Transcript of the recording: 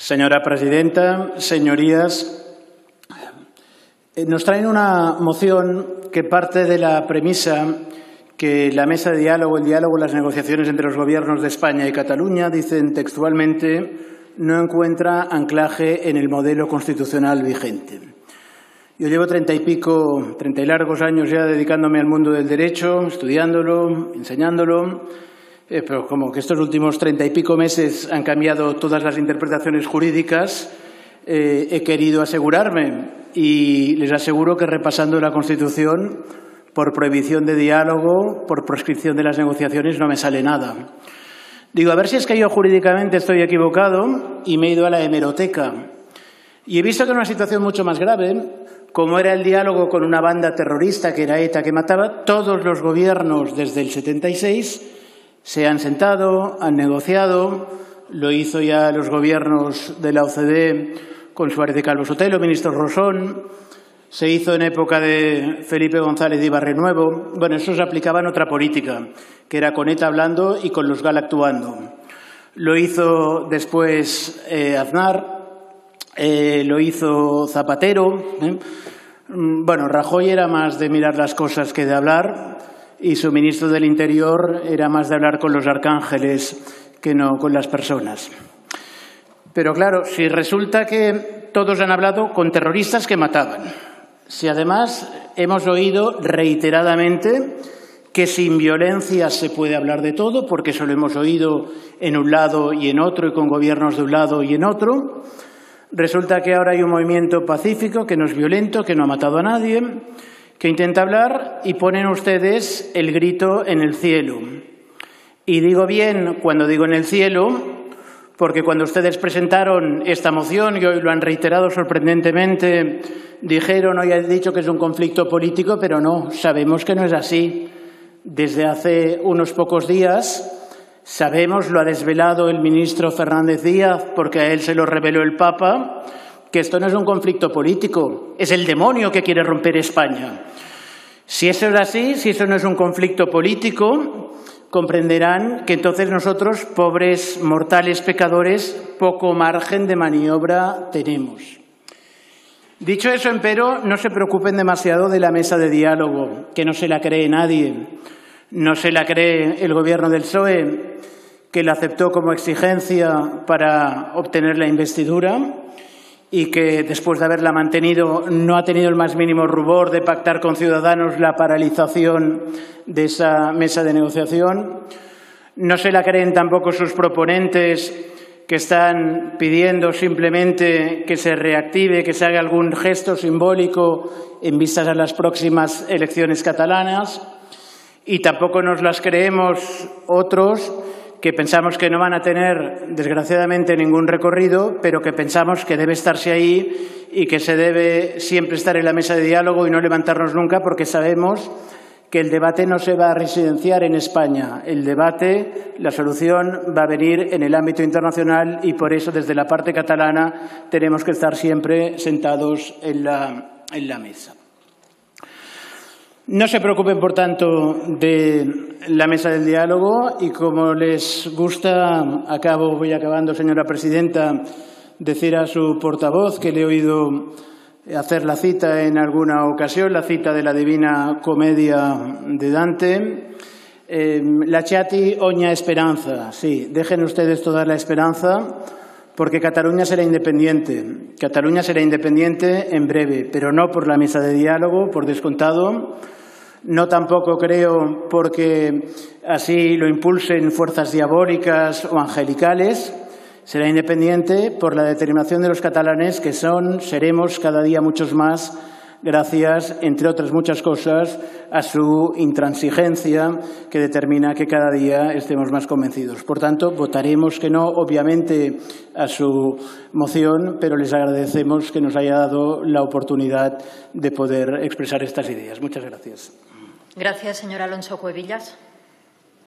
Señora presidenta, señorías, nos traen una moción que parte de la premisa que la mesa de diálogo, el diálogo, las negociaciones entre los gobiernos de España y Cataluña, dicen textualmente, no encuentra anclaje en el modelo constitucional vigente. Yo llevo 30 y largos años ya dedicándome al mundo del derecho, estudiándolo, enseñándolo, pero como que estos últimos 30 y pico meses han cambiado todas las interpretaciones jurídicas, he querido asegurarme y les aseguro que repasando la Constitución, por prohibición de diálogo, por proscripción de las negociaciones, no me sale nada. Digo, a ver si es que yo jurídicamente estoy equivocado y me he ido a la hemeroteca. Y he visto que era una situación mucho más grave, como era el diálogo con una banda terrorista que era ETA que mataba. Todos los gobiernos desde el 76 se han sentado, han negociado, lo hizo ya los gobiernos de la OCDE con Suárez de Calvo Sotelo, ministro Rosón, se hizo en época de Felipe González de Ibarrenuevo. Bueno, eso se aplicaba en otra política, que era con ETA hablando y con los GAL actuando. Lo hizo después Aznar, lo hizo Zapatero. Bueno, Rajoy era más de mirar las cosas que de hablar y su ministro del Interior era más de hablar con los arcángeles que no con las personas. Pero claro, si resulta que todos han hablado con terroristas que mataban, si además hemos oído reiteradamente que sin violencia se puede hablar de todo, porque eso lo hemos oído en un lado y en otro, y con gobiernos de un lado y en otro, resulta que ahora hay un movimiento pacífico que no es violento, que no ha matado a nadie, que intenta hablar y ponen ustedes el grito en el cielo. Y digo bien cuando digo en el cielo, porque cuando ustedes presentaron esta moción, y hoy lo han reiterado sorprendentemente, dijeron, hoy han dicho que es un conflicto político, pero no, sabemos que no es así. Desde hace unos pocos días sabemos, lo ha desvelado el ministro Fernández Díaz, porque a él se lo reveló el Papa, que esto no es un conflicto político, es el demonio que quiere romper España. Si eso es así, si eso no es un conflicto político, comprenderán que entonces nosotros, pobres mortales pecadores, poco margen de maniobra tenemos. Dicho eso, empero, no se preocupen demasiado de la mesa de diálogo, que no se la cree nadie. No se la cree el gobierno del PSOE, que la aceptó como exigencia para obtener la investidura y que después de haberla mantenido no ha tenido el más mínimo rubor de pactar con Ciudadanos la paralización de esa mesa de negociación. No se la creen tampoco sus proponentes, que están pidiendo simplemente que se reactive, que se haga algún gesto simbólico en vistas a las próximas elecciones catalanas. Y tampoco nos las creemos otros que pensamos que no van a tener, desgraciadamente, ningún recorrido, pero que pensamos que debe estarse ahí y que se debe siempre estar en la mesa de diálogo y no levantarnos nunca, porque sabemos que el debate no se va a residenciar en España. El debate, la solución va a venir en el ámbito internacional y por eso desde la parte catalana tenemos que estar siempre sentados en la mesa. No se preocupen, por tanto, de la mesa del diálogo y como les gusta, voy acabando, señora presidenta, decir a su portavoz que le he oído hacer la cita en alguna ocasión, la cita de la Divina Comedia de Dante. Lasciati ogni speranza. Sí, dejen ustedes toda la esperanza porque Cataluña será independiente. Cataluña será independiente en breve, pero no por la mesa de diálogo, por descontado. No tampoco creo porque así lo impulsen fuerzas diabólicas o angelicales. Será independiente por la determinación de los catalanes, que seremos cada día muchos más, gracias, entre otras muchas cosas, a su intransigencia que determina que cada día estemos más convencidos. Por tanto, votaremos que no, obviamente, a su moción, pero les agradecemos que nos haya dado la oportunidad de poder expresar estas ideas. Muchas gracias. Gracias, señor Alonso Cuevillas.